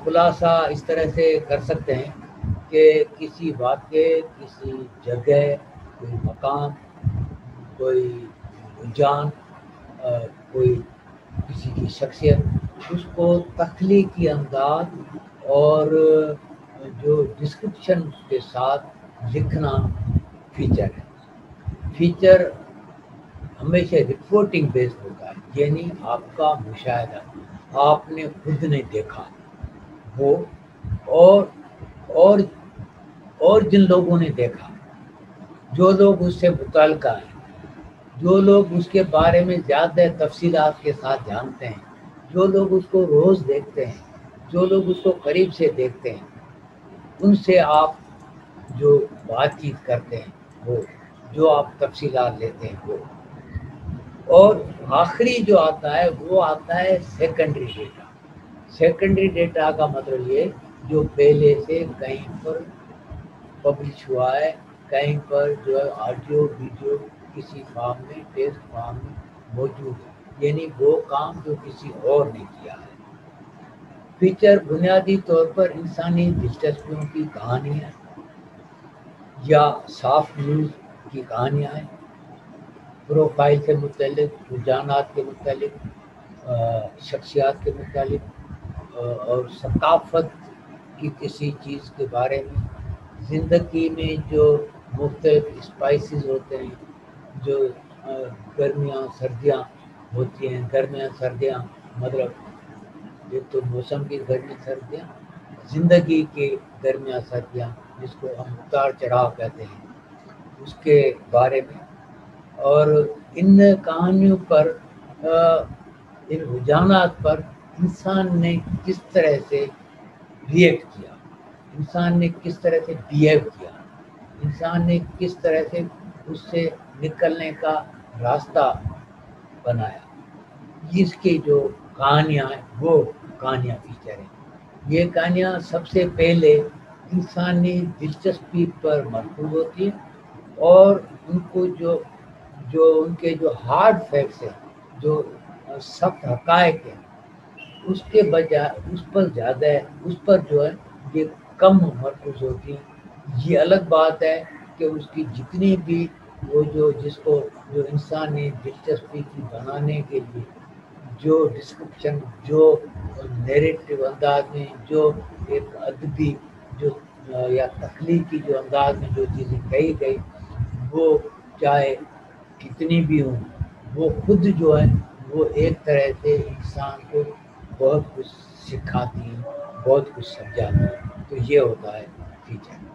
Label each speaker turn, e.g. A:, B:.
A: خلاصہ اس طرح سے کر سکتے ہیں کہ کسی واقعے، کسی جگہ، کوئی مقام، کوئی رجحان، کوئی کسی کی شخصیت، اس کو تخلیقی انداز اور جو ڈسکرپشن کے ساتھ لکھنا فیچر ہے۔ فیچر ہمیشہ رپورٹنگ بیسڈ ہوتا ہے، یعنی آپ کا مشاہدہ، آپ نے خود نے دیکھا وہ، اور اور اور جن لوگوں نے دیکھا، جو لوگ اس سے متعلقہ ہیں، جو لوگ اس کے بارے میں زیادہ تفصیلات کے ساتھ جانتے ہیں، جو لوگ اس کو روز دیکھتے ہیں، جو لوگ اس کو قریب سے دیکھتے ہیں، ان سے آپ جو بات چیت کرتے ہیں وہ، جو آپ تفصیلات لیتے ہیں وہ، اور آخری جو آتا ہے وہ آتا ہے سیکنڈری ڈیٹا۔ سیکنڈری ڈیٹا کا مطلب یہ جو پہلے سے کہیں پر پبلش ہوا ہے، کہیں پر جو ہے آڈیو ویڈیو کسی فارم میں، ٹیکسٹ فارم میں موجود ہے، یعنی وہ کام جو کسی اور نے کیا ہے۔ فیچر بنیادی طور پر انسانی دلچسپیوں کی کہانیاں یا سافٹ نیوز کی کہانیاں ہیں، پروفائل سے متعلق، رجحانات کے متعلق، شخصیات کے متعلق، اور ثقافت کی کسی چیز کے بارے میں، زندگی میں جو مختلف اسپائسز ہوتے ہیں، جو گرمیاں سردیاں ہوتی ہیں، گرمیاں سردیاں مطلب ایک تو موسم کی گرمی سردیاں، زندگی کے گرمیاں سردیاں جس کو ہم اتار چڑھاؤ کہتے ہیں، اس کے بارے میں، اور ان کہانیوں پر، ان رجحانات پر انسان نے کس طرح سے ریئیکٹ کیا، انسان نے کس طرح سے بیہیو کیا، انسان نے کس طرح سے اس سے نکلنے کا راستہ بنایا، اس کی جو کہانیاں ہیں وہ کہانیاں فیچر ہیں۔ یہ کہانیاں سب سے پہلے انسانی دلچسپی پر مرکوز ہوتی ہیں، اور ان کو جو ان کے جو ہارڈ فیکٹس ہیں، جو سخت حقائق ہیں، اس کے بجائے اس پر زیادہ، اس پر جو ہے یہ کم مرکوز ہوتی ہیں۔ یہ الگ بات ہے کہ اس کی جتنی بھی وہ جس کو جو انسانی دلچسپی کی بنانے کے لیے جو ڈسکرپشن، جو نیریٹو انداز میں، جو ایک ادبی جو یا تخلیقی جو انداز میں جو چیزیں کہی گئی، وہ چاہے کتنی بھی ہوں، وہ خود جو ہے وہ ایک طرح سے انسان کو بہت کچھ سکھاتی ہیں، بہت کچھ سمجھاتی ہیں۔ تو یہ ہوتا ہے فیچر۔